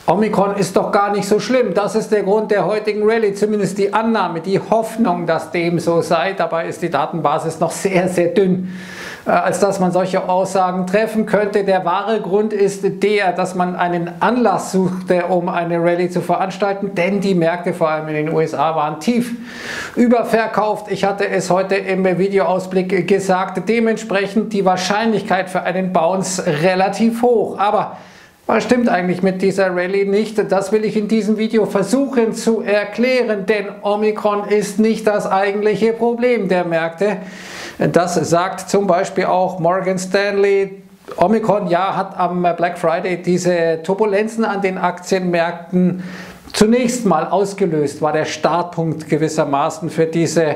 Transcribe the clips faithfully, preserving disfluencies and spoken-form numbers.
Omikron ist doch gar nicht so schlimm. Das ist der Grund der heutigen Rallye, zumindest die Annahme, die Hoffnung, dass dem so sei. Dabei ist die Datenbasis noch sehr, sehr dünn, als dass man solche Aussagen treffen könnte. Der wahre Grund ist der, dass man einen Anlass suchte, um eine Rallye zu veranstalten, denn die Märkte, vor allem in den U S A, waren tief überverkauft. Ich hatte es heute im Videoausblick gesagt, dementsprechend die Wahrscheinlichkeit für einen Bounce relativ hoch. Aber was stimmt eigentlich mit dieser Rallye nicht? Das will ich in diesem Video versuchen zu erklären, denn Omikron ist nicht das eigentliche Problem der Märkte. Das sagt zum Beispiel auch Morgan Stanley. Omikron ja hat am Black Friday diese Turbulenzen an den Aktienmärkten zunächst mal ausgelöst, war der Startpunkt gewissermaßen für diese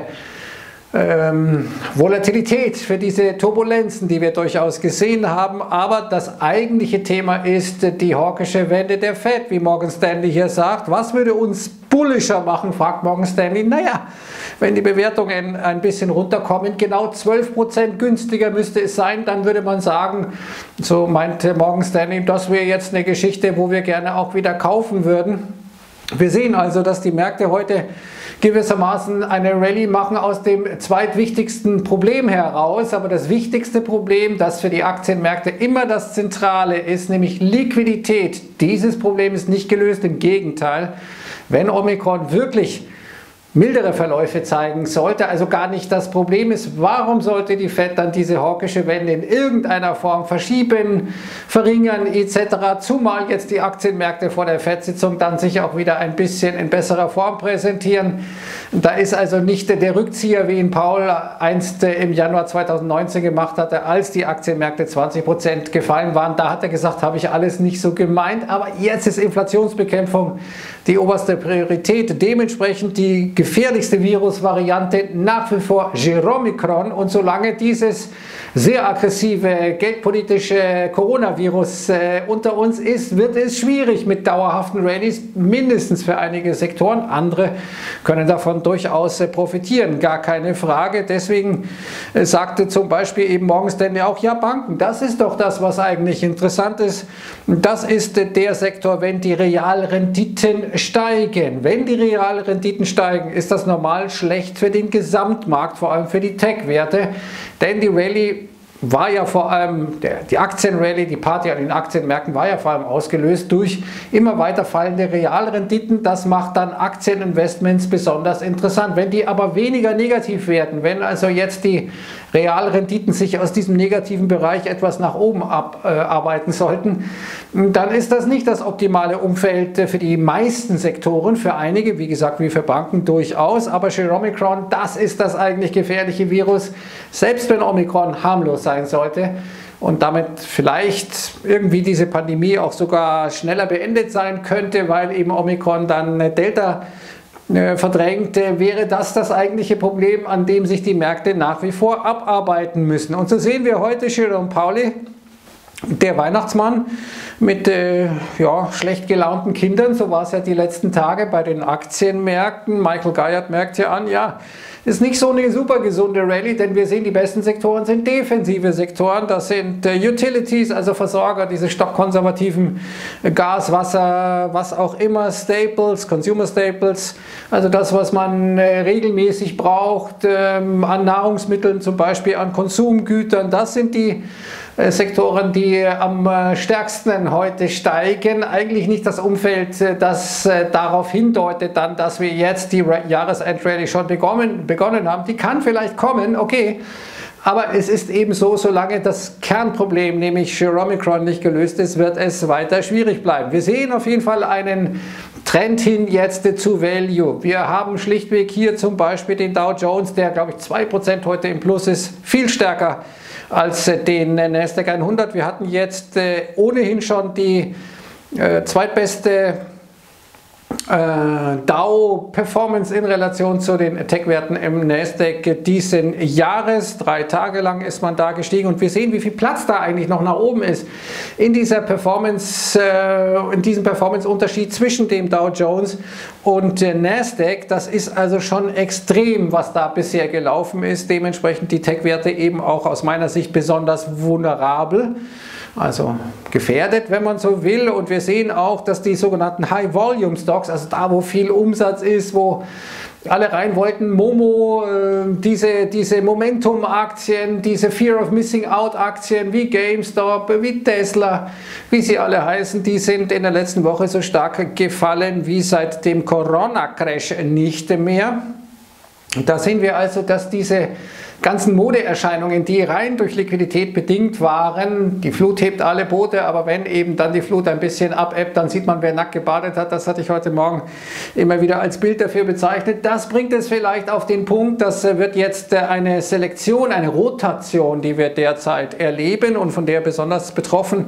Ähm, Volatilität, für diese Turbulenzen, die wir durchaus gesehen haben. Aber das eigentliche Thema ist die hawkische Wende der Fed, wie Morgan Stanley hier sagt. Was würde uns bullischer machen, fragt Morgan Stanley. Naja, wenn die Bewertungen ein bisschen runterkommen, genau zwölf Prozent günstiger müsste es sein, dann würde man sagen, so meinte Morgan Stanley, das wäre jetzt eine Geschichte, wo wir gerne auch wieder kaufen würden. Wir sehen also, dass die Märkte heute gewissermaßen eine Rallye machen aus dem zweitwichtigsten Problem heraus. Aber das wichtigste Problem, das für die Aktienmärkte immer das Zentrale ist, nämlich Liquidität. Dieses Problem ist nicht gelöst, im Gegenteil. Wenn Omikron wirklich mildere Verläufe zeigen sollte, also gar nicht das Problem ist, warum sollte die Fed dann diese hawkische Wende in irgendeiner Form verschieben, verringern et cetera, zumal jetzt die Aktienmärkte vor der Fed-Sitzung dann sich auch wieder ein bisschen in besserer Form präsentieren. Da ist also nicht der Rückzieher, wie ihn Paul einst im Januar zweitausendneunzehn gemacht hatte, als die Aktienmärkte zwanzig Prozent gefallen waren. Da hat er gesagt, habe ich alles nicht so gemeint, aber jetzt ist Inflationsbekämpfung die oberste Priorität. Dementsprechend die gefährlichste Virusvariante nach wie vor Omikron, und solange dieses sehr aggressive geldpolitische Coronavirus äh, unter uns ist, wird es schwierig mit dauerhaften Rallyes, mindestens für einige Sektoren. Andere können davon durchaus äh, profitieren, gar keine Frage. Deswegen äh, sagte zum Beispiel eben Morgan Stanley auch, ja, Banken, das ist doch das, was eigentlich interessant ist. Das ist äh, der Sektor, wenn die Realrenditen steigen. Wenn die Realrenditen steigen, ist das normal schlecht für den Gesamtmarkt, vor allem für die Tech-Werte, denn die Rallye war ja vor allem, der, die Aktienrallye, die Party an den Aktienmärkten war ja vor allem ausgelöst durch immer weiter fallende Realrenditen. Das macht dann Aktieninvestments besonders interessant. Wenn die aber weniger negativ werden, wenn also jetzt die Realrenditen sich aus diesem negativen Bereich etwas nach oben abarbeiten äh, sollten, dann ist das nicht das optimale Umfeld für die meisten Sektoren, für einige, wie gesagt, wie für Banken durchaus, aber Omikron, das ist das eigentlich gefährliche Virus, selbst wenn Omikron harmlos sein sollte und damit vielleicht irgendwie diese Pandemie auch sogar schneller beendet sein könnte, weil eben Omikron dann Delta verdrängt, wäre das das eigentliche Problem, an dem sich die Märkte nach wie vor abarbeiten müssen. Und so sehen wir heute Jerome Powell, der Weihnachtsmann mit äh, ja, schlecht gelaunten Kindern, so war es ja die letzten Tage bei den Aktienmärkten. Michael Gayat merkt ja an, ja, ist nicht so eine super gesunde Rallye, denn wir sehen, die besten Sektoren sind defensive Sektoren. Das sind äh, Utilities, also Versorger, diese stockkonservativen äh, Gas, Wasser, was auch immer, Staples, Consumer Staples, also das, was man äh, regelmäßig braucht, ähm, an Nahrungsmitteln, zum Beispiel an Konsumgütern. Das sind die äh, Sektoren, die am äh, stärksten heute steigen. Eigentlich nicht das Umfeld, äh, das äh, darauf hindeutet, dann, dass wir jetzt die Jahresendrallye schon begonnen begonnen haben. Die kann vielleicht kommen, okay, aber es ist eben so, solange das Kernproblem, nämlich Omikron, nicht gelöst ist, wird es weiter schwierig bleiben. Wir sehen auf jeden Fall einen Trend hin jetzt zu Value. Wir haben schlichtweg hier zum Beispiel den Dow Jones, der, glaube ich, zwei Prozent heute im Plus ist, viel stärker als den Nasdaq hundert. Wir hatten jetzt äh, ohnehin schon die äh, zweitbeste Äh, Dow-Performance in Relation zu den Tech-Werten im Nasdaq diesen Jahres. Drei Tage lang ist man da gestiegen und wir sehen, wie viel Platz da eigentlich noch nach oben ist in dieser Performance, äh, in diesem Performance-Unterschied zwischen dem Dow Jones und äh, Nasdaq. Das ist also schon extrem, was da bisher gelaufen ist. Dementsprechend die Tech-Werte eben auch aus meiner Sicht besonders vulnerabel. Also gefährdet, wenn man so will. Und wir sehen auch, dass die sogenannten High-Volume-Stocks, also da, wo viel Umsatz ist, wo alle rein wollten, Momo, äh, diese, diese Momentum-Aktien, diese Fear-of-Missing-Out-Aktien wie GameStop, wie Tesla, wie sie alle heißen, die sind in der letzten Woche so stark gefallen wie seit dem Corona-Crash nicht mehr. Da sehen wir also, dass diese ganzen Modeerscheinungen, die rein durch Liquidität bedingt waren, die Flut hebt alle Boote, aber wenn eben dann die Flut ein bisschen abebbt, dann sieht man, wer nackt gebadet hat. Das hatte ich heute Morgen immer wieder als Bild dafür bezeichnet. Das bringt es vielleicht auf den Punkt, das wird jetzt eine Selektion, eine Rotation, die wir derzeit erleben und von der besonders betroffen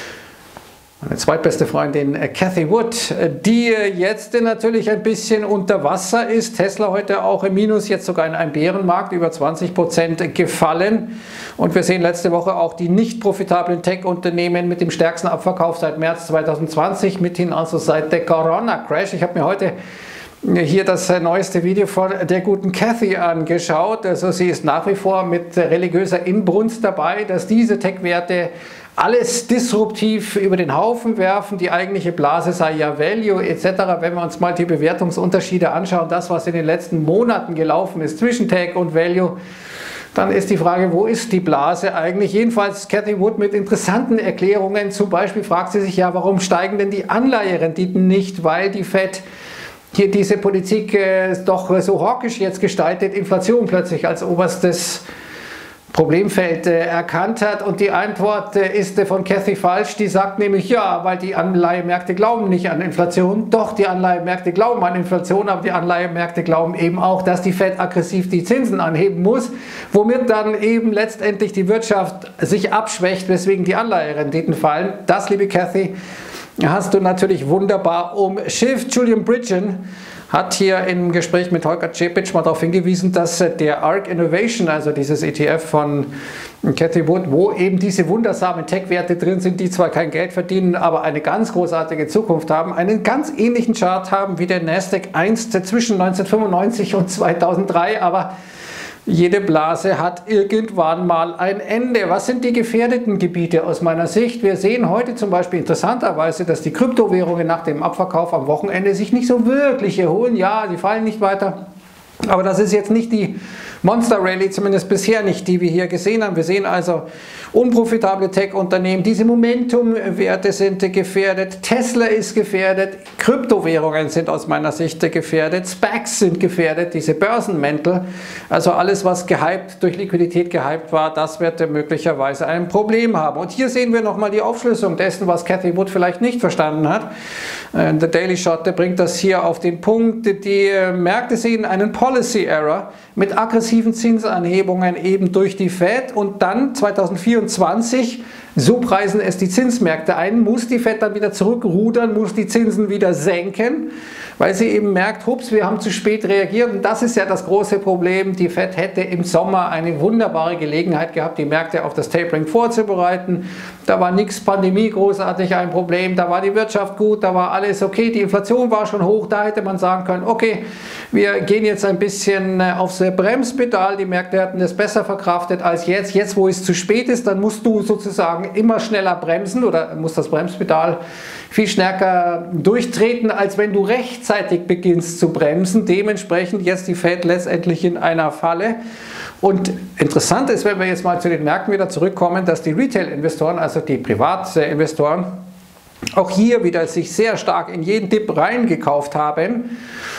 meine zweitbeste Freundin Cathie Wood, die jetzt natürlich ein bisschen unter Wasser ist. Tesla heute auch im Minus, jetzt sogar in einem Bärenmarkt, über zwanzig Prozent gefallen. Und wir sehen letzte Woche auch die nicht profitablen Tech-Unternehmen mit dem stärksten Abverkauf seit März zweitausendzwanzig, mithin also seit der Corona-Crash. Ich habe mir heute hier das neueste Video von der guten Cathie angeschaut. Also sie ist nach wie vor mit religiöser Inbrunst dabei, dass diese Tech-Werte alles disruptiv über den Haufen werfen. Die eigentliche Blase sei ja Value et cetera. Wenn wir uns mal die Bewertungsunterschiede anschauen, das, was in den letzten Monaten gelaufen ist zwischen Tech und Value, dann ist die Frage, wo ist die Blase eigentlich? Jedenfalls Cathie Wood mit interessanten Erklärungen. Zum Beispiel fragt sie sich ja, warum steigen denn die Anleiherenditen nicht, weil die Fed hier diese Politik äh, doch so hawkisch jetzt gestaltet, Inflation plötzlich als oberstes Problemfeld äh, erkannt hat. Und die Antwort äh, ist äh, von Cathie falsch, die sagt nämlich, ja, weil die Anleihemärkte glauben nicht an Inflation. Doch, die Anleihemärkte glauben an Inflation, aber die Anleihemärkte glauben eben auch, dass die Fed aggressiv die Zinsen anheben muss, womit dann eben letztendlich die Wirtschaft sich abschwächt, weswegen die Anleiherenditen fallen. Das, liebe Cathie, hast du natürlich wunderbar umschifft. Julian Bridgen hat hier im Gespräch mit Holger Čepić mal darauf hingewiesen, dass der ARK Innovation, also dieses E T F von Cathie Wood, wo eben diese wundersamen Tech-Werte drin sind, die zwar kein Geld verdienen, aber eine ganz großartige Zukunft haben, einen ganz ähnlichen Chart haben wie der Nasdaq einst zwischen neunzehnhundertfünfundneunzig und zweitausenddrei, aber jede Blase hat irgendwann mal ein Ende. Was sind die gefährdeten Gebiete aus meiner Sicht? Wir sehen heute zum Beispiel interessanterweise, dass die Kryptowährungen nach dem Abverkauf am Wochenende sich nicht so wirklich erholen. Ja, die fallen nicht weiter. Aber das ist jetzt nicht die Monster Rally, zumindest bisher nicht, die wir hier gesehen haben. Wir sehen also unprofitable Tech-Unternehmen, diese Momentum-Werte sind gefährdet, Tesla ist gefährdet, Kryptowährungen sind aus meiner Sicht gefährdet, SPACs sind gefährdet, diese Börsenmäntel, also alles, was gehypt, durch Liquidität gehypt war, das wird möglicherweise ein Problem haben. Und hier sehen wir nochmal die Aufschlüsselung dessen, was Cathie Wood vielleicht nicht verstanden hat. Der Daily Shot, der bringt das hier auf den Punkt. Die Märkte sehen einen Policy Error mit aggressiven Zinsanhebungen eben durch die Fed und dann zweitausendvierundzwanzig, so preisen es die Zinsmärkte ein, muss die Fed dann wieder zurückrudern, muss die Zinsen wieder senken, weil sie eben merkt, hups, wir haben zu spät reagiert und das ist ja das große Problem. Die Fed hätte im Sommer eine wunderbare Gelegenheit gehabt, die Märkte auf das Tapering vorzubereiten. Da war nichts Pandemie großartig ein Problem, da war die Wirtschaft gut, da war alles okay, die Inflation war schon hoch, da hätte man sagen können, okay, wir gehen jetzt ein bisschen aufs Bremspedal, die Märkte hatten es besser verkraftet als jetzt. Jetzt, wo es zu spät ist, dann musst du sozusagen immer schneller bremsen oder musst das Bremspedal viel stärker durchtreten, als wenn du rechtzeitig beginnst zu bremsen. Dementsprechend jetzt die Fed letztendlich in einer Falle. Und interessant ist, wenn wir jetzt mal zu den Märkten wieder zurückkommen, dass die Retail-Investoren, also die Privatinvestoren, auch hier wieder sich sehr stark in jeden Dip reingekauft haben.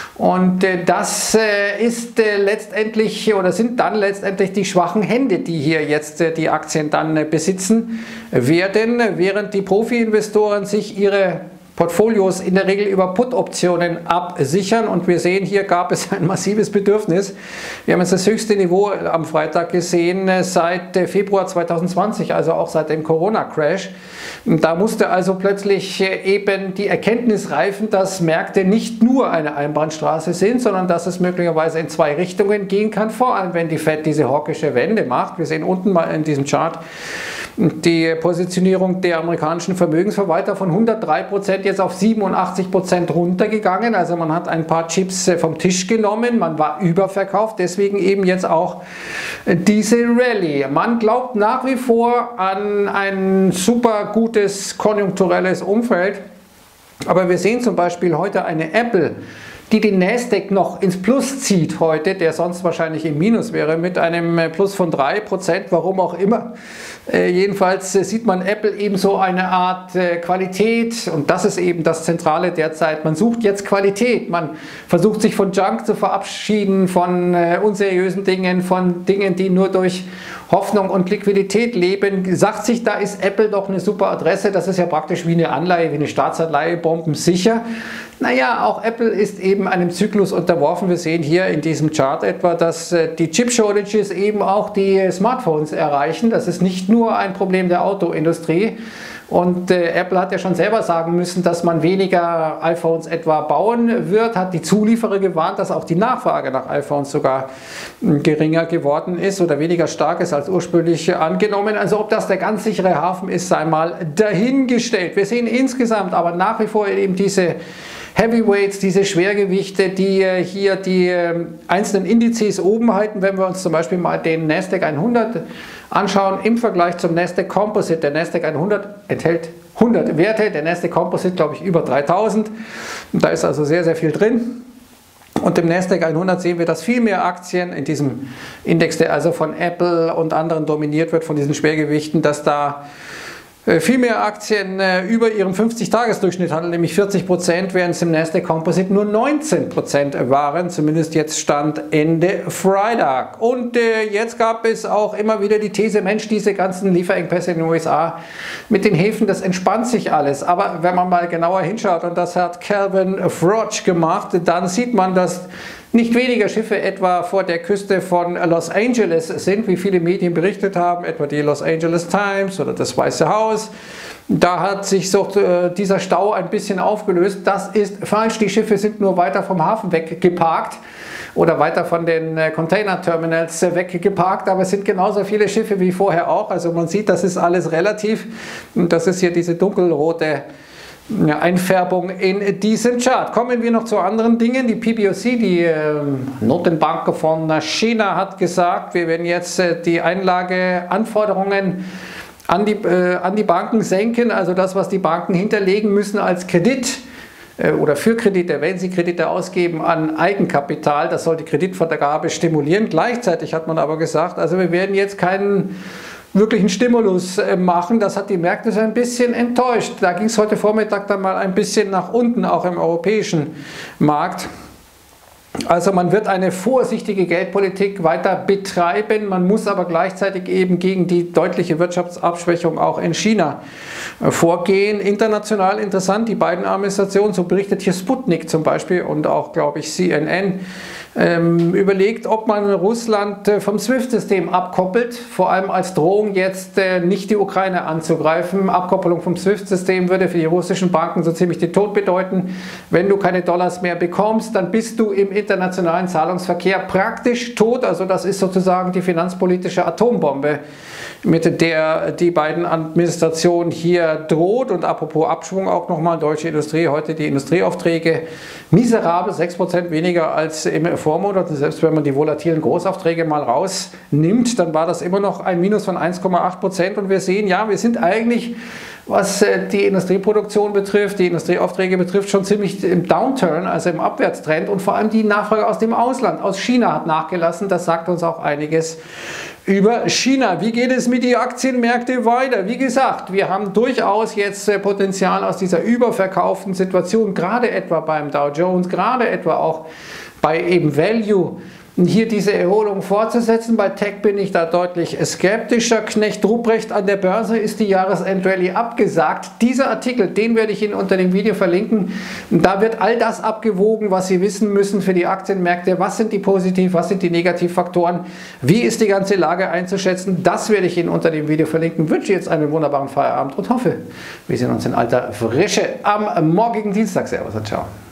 Und äh, das äh, ist äh, letztendlich oder sind dann letztendlich die schwachen Hände, die hier jetzt äh, die Aktien dann äh, besitzen werden, während die Profi-Investoren sich ihre Portfolios in der Regel über Put-Optionen absichern und wir sehen, hier gab es ein massives Bedürfnis. Wir haben jetzt das höchste Niveau am Freitag gesehen seit Februar zweitausendzwanzig, also auch seit dem Corona-Crash. Da musste also plötzlich eben die Erkenntnis reifen, dass Märkte nicht nur eine Einbahnstraße sind, sondern dass es möglicherweise in zwei Richtungen gehen kann, vor allem wenn die Fed diese hawkische Wende macht. Wir sehen unten mal in diesem Chart die Positionierung der amerikanischen Vermögensverwalter von hundertdrei Prozent jetzt auf siebenundachtzig Prozent runtergegangen. Also man hat ein paar Chips vom Tisch genommen, man war überverkauft, deswegen eben jetzt auch diese Rallye. Man glaubt nach wie vor an ein super gutes konjunkturelles Umfeld, aber wir sehen zum Beispiel heute eine Apple, die den Nasdaq noch ins Plus zieht heute, der sonst wahrscheinlich im Minus wäre, mit einem Plus von drei Prozent, warum auch immer. Äh, jedenfalls äh, sieht man Apple eben so eine Art äh, Qualität, und das ist eben das Zentrale derzeit. Man sucht jetzt Qualität, man versucht sich von Junk zu verabschieden, von äh, unseriösen Dingen, von Dingen, die nur durch Hoffnung und Liquidität leben, sagt sich, da ist Apple doch eine super Adresse, das ist ja praktisch wie eine Anleihe, wie eine Staatsanleihe, bombensicher. Naja, auch Apple ist eben einem Zyklus unterworfen. Wir sehen hier in diesem Chart etwa, dass die Chip-Shortages eben auch die Smartphones erreichen. Das ist nicht nur ein Problem der Autoindustrie. Und äh, Apple hat ja schon selber sagen müssen, dass man weniger iPhones etwa bauen wird, hat die Zulieferer gewarnt, dass auch die Nachfrage nach iPhones sogar äh, geringer geworden ist oder weniger stark ist als ursprünglich angenommen. Also ob das der ganz sichere Hafen ist, sei mal dahingestellt. Wir sehen insgesamt aber nach wie vor eben diese Heavyweights, diese Schwergewichte, die hier die einzelnen Indizes oben halten. Wenn wir uns zum Beispiel mal den Nasdaq hundert anschauen im Vergleich zum Nasdaq Composite. Der Nasdaq hundert enthält hundert Werte, der Nasdaq Composite glaube ich über dreitausend. Da ist also sehr, sehr viel drin. Und im Nasdaq hundert sehen wir, dass viel mehr Aktien in diesem Index, der also von Apple und anderen dominiert wird, von diesen Schwergewichten, dass da viel mehr Aktien äh, über ihrem fünfzig-Tages-Durchschnitt handeln, nämlich vierzig Prozent, während es im Nasdaq Composite nur neunzehn Prozent waren, zumindest jetzt Stand Ende Freitag. Und äh, jetzt gab es auch immer wieder die These, Mensch, diese ganzen Lieferengpässe in den U S A mit den Häfen, das entspannt sich alles. Aber wenn man mal genauer hinschaut, und das hat Calvin Frosch gemacht, dann sieht man, dass nicht weniger Schiffe etwa vor der Küste von Los Angeles sind, wie viele Medien berichtet haben, etwa die Los Angeles Times oder das Weiße Haus. Da hat sich so äh, dieser Stau ein bisschen aufgelöst. Das ist falsch, die Schiffe sind nur weiter vom Hafen weggeparkt oder weiter von den äh, Container-Terminals äh, weggeparkt, aber es sind genauso viele Schiffe wie vorher auch. Also man sieht, das ist alles relativ. Und das ist hier diese dunkelrote Einfärbung in diesem Chart. Kommen wir noch zu anderen Dingen. Die P B O C, die äh, Notenbank von China, hat gesagt, wir werden jetzt äh, die Einlageanforderungen an die, äh, an die Banken senken, also das, was die Banken hinterlegen müssen als Kredit äh, oder für Kredite, wenn sie Kredite ausgeben, an Eigenkapital. Das soll die Kreditvergabe stimulieren. Gleichzeitig hat man aber gesagt, also wir werden jetzt keinen wirklichen Stimulus machen. Das hat die Märkte so ein bisschen enttäuscht. Da ging es heute Vormittag dann mal ein bisschen nach unten, auch im europäischen Markt. Also man wird eine vorsichtige Geldpolitik weiter betreiben, man muss aber gleichzeitig eben gegen die deutliche Wirtschaftsabschwächung auch in China vorgehen. International interessant, die beiden Administrationen, so berichtet hier Sputnik zum Beispiel und auch, glaube ich, C N N, ähm, überlegt, ob man Russland äh, vom SWIFT-System abkoppelt, vor allem als Drohung jetzt äh, nicht die Ukraine anzugreifen. Abkoppelung vom SWIFT-System würde für die russischen Banken so ziemlich den Tod bedeuten. Wenn du keine Dollars mehr bekommst, dann bist du im internationalen Zahlungsverkehr praktisch tot. Also das ist sozusagen die finanzpolitische Atombombe, mit der die beiden Administrationen hier droht. Und apropos Abschwung auch nochmal, deutsche Industrie, heute die Industrieaufträge miserabel, sechs Prozent weniger als im Vormonat. Und selbst wenn man die volatilen Großaufträge mal rausnimmt, dann war das immer noch ein Minus von eins Komma acht Prozent. Und wir sehen, ja, wir sind eigentlich, was die Industrieproduktion betrifft, die Industrieaufträge betrifft, schon ziemlich im Downturn, also im Abwärtstrend. Und vor allem die Nachfrage aus dem Ausland, aus China hat nachgelassen. Das sagt uns auch einiges über China. Wie geht es mit den Aktienmärkten weiter? Wie gesagt, wir haben durchaus jetzt Potenzial aus dieser überverkauften Situation, gerade etwa beim Dow Jones, gerade etwa auch bei eben Value, hier diese Erholung fortzusetzen. Bei Tech bin ich da deutlich skeptischer. Knecht Ruprecht an der Börse ist die Jahresendrallye abgesagt. Dieser Artikel, den werde ich Ihnen unter dem Video verlinken. Da wird all das abgewogen, was Sie wissen müssen für die Aktienmärkte. Was sind die Positiv-, was sind die Negativfaktoren? Wie ist die ganze Lage einzuschätzen? Das werde ich Ihnen unter dem Video verlinken. Ich wünsche jetzt einen wunderbaren Feierabend und hoffe, wir sehen uns in alter Frische am morgigen Dienstag. Servus und ciao.